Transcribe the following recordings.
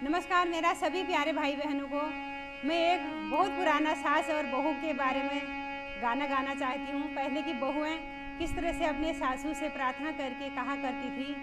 नमस्कार मेरा सभी प्यारे भाई बहनों को। मैं एक बहुत पुराना सास और बहू के बारे में गाना गाना चाहती हूँ। पहले की बहुएं किस तरह से अपने सासू से प्रार्थना करके कहा करती थी,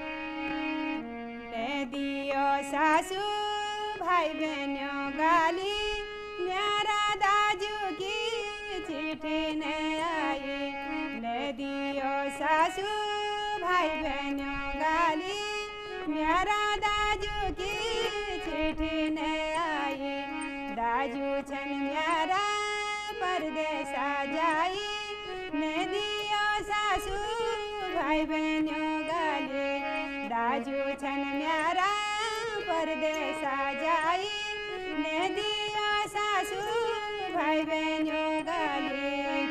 ले दियो सासू भाई बहनों गाली, मेरा दाजू की चिट्ठी न आई। ले दियो सासू भाई बहनों गाली, मेरा दाजू की चिट्ठी न आई। दाजू छन मेरा परदेसा जाई, ने दियो सासू भाई बहनों गाली। दाजू छन मेरा परदेसा जाई, ने दियो सासू भाई बहनों गाली।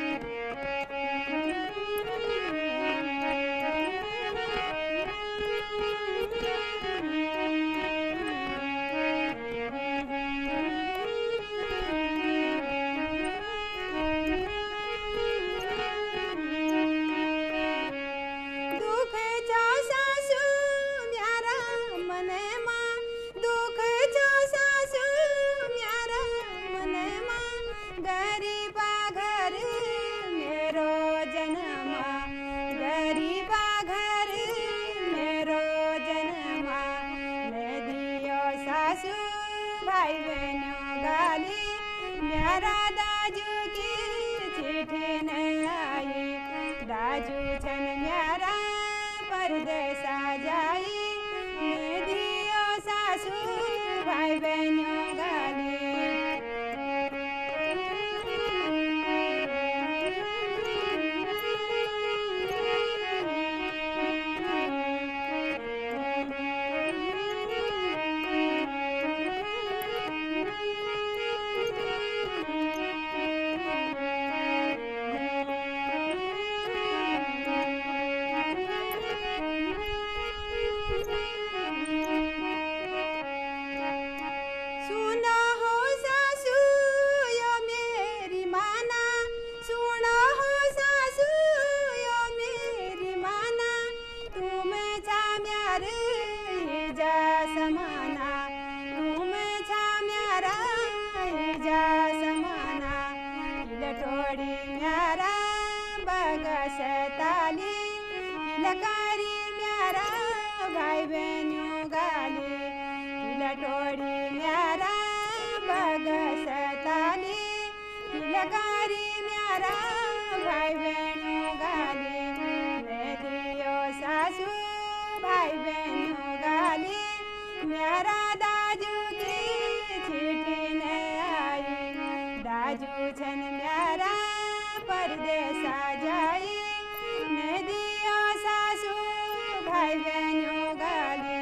भाई बहनों गाली, मेरा दाजू की चिट्ठी न आई। दाजू छन मेरा परदेसा जाई, ने दियो सासू भाई बहनों गाली। ताली लकारी मेरा भाई बहनों गाली, लटोड़ी मेरा बगस ताली लकारी मेरा भाई बहनों गाली। ले दियो सासू भाई बहनों गाली, मेरा दाजू की चिट्ठी न आई। दाजू छन मेरा परदेसा जाई, ने दियो सासू भाई बहनों गाली।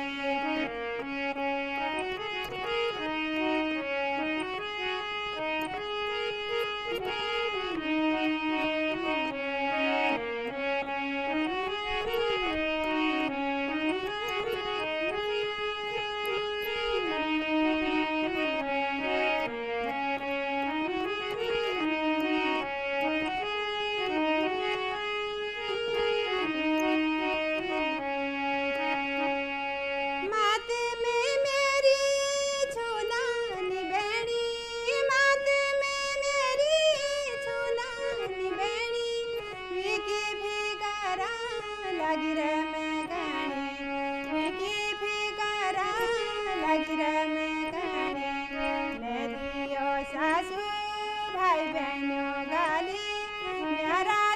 लगी रे मैं गाने की फिकरा, लगी रे मैं गाने। ले दियो सासू भाई बहनों गाली, मेरा